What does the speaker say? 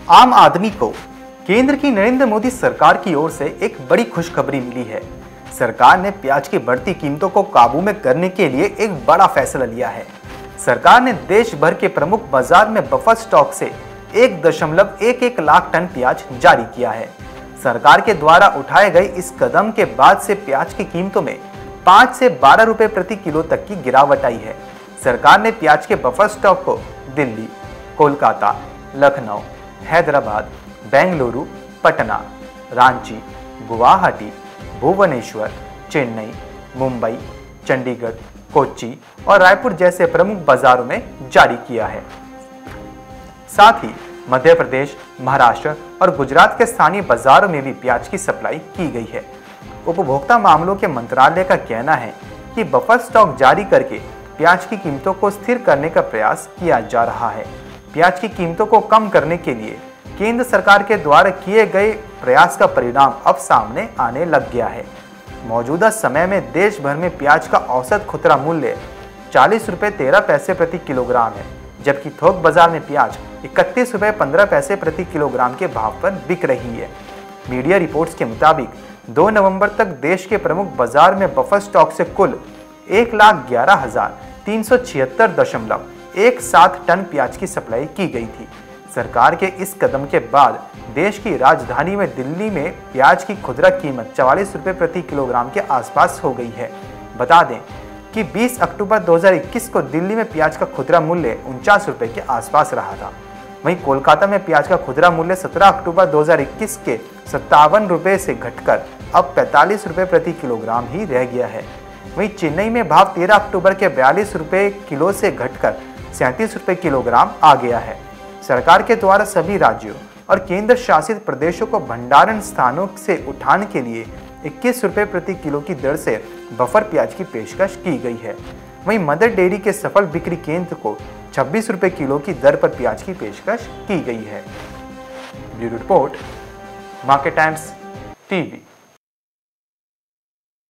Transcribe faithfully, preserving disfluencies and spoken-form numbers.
आम आदमी को केंद्र की नरेंद्र मोदी सरकार की ओर से एक बड़ी खुशखबरी मिली है। सरकार ने प्याज की बढ़ती कीमतों को काबू में करने के लिए एक बड़ा फैसला लिया है। सरकार ने देश भर के प्रमुख बाजार में बफर स्टॉक से एक दशमलव एक एक लाख टन प्याज जारी किया है। सरकार के द्वारा उठाए गए इस कदम के बाद से प्याज की कीमतों में पाँच से बारह रुपए प्रति किलो तक की गिरावट आई है। सरकार ने प्याज के बफर स्टॉक को दिल्ली, कोलकाता, लखनऊ, हैदराबाद, बेंगलुरु, पटना, रांची, गुवाहाटी, भुवनेश्वर, चेन्नई, मुंबई, चंडीगढ़, कोच्चि और रायपुर जैसे प्रमुख बाजारों में जारी किया है। साथ ही मध्य प्रदेश, महाराष्ट्र और गुजरात के स्थानीय बाजारों में भी प्याज की सप्लाई की गई है। उपभोक्ता मामलों के मंत्रालय का कहना है कि बफर स्टॉक जारी करके प्याज की कीमतों को स्थिर करने का प्रयास किया जा रहा है। प्याज की कीमतों को कम करने के लिए केंद्र सरकार के द्वारा किए गए प्रयास का परिणाम अब सामने आने लग गया है। मौजूदा समय में देश भर में प्याज का औसत खुदरा मूल्य चालीस रुपये तेरह पैसे प्रति किलोग्राम है, जबकि थोक बाजार में प्याज इकतीस रुपये पंद्रह पैसे प्रति किलोग्राम के भाव पर बिक रही है। मीडिया रिपोर्ट्स के मुताबिक दो नवंबर तक देश के प्रमुख बाजार में बफर स्टॉक से कुल एक लाख ग्यारह हजार तीन सौ छिहत्तर दशमलव एक सात टन प्याज की सप्लाई की गई थी। सरकार के इस कदम के बाद देश की राजधानी में दिल्ली में प्याज की खुदरा कीमत चवालीस रुपये प्रति किलोग्राम के आसपास हो गई है। बता दें कि बीस अक्टूबर दो हज़ार इक्कीस को दिल्ली में प्याज का खुदरा मूल्य उनचास रुपये के आसपास रहा था। वहीं कोलकाता में प्याज का खुदरा मूल्य सत्रह अक्टूबर दो हज़ार इक्कीस के सत्तावन रुपये से घटकर अब पैंतालीस रुपये प्रति किलोग्राम ही रह गया है। वहीं चेन्नई में भाव तेरह अक्टूबर के बयालीस रुपये किलो से घटकर सैंतीस रुपये किलोग्राम आ गया है। सरकार के द्वारा सभी राज्यों और केंद्र शासित प्रदेशों को भंडारण स्थानों से उठाने के लिए इक्कीस रुपये प्रति किलो की दर से बफर प्याज की पेशकश की गई है। वहीं मदर डेयरी के सफल बिक्री केंद्र को छब्बीस रुपये किलो की दर पर प्याज की पेशकश की गई है। Bureau report, Market Times TV.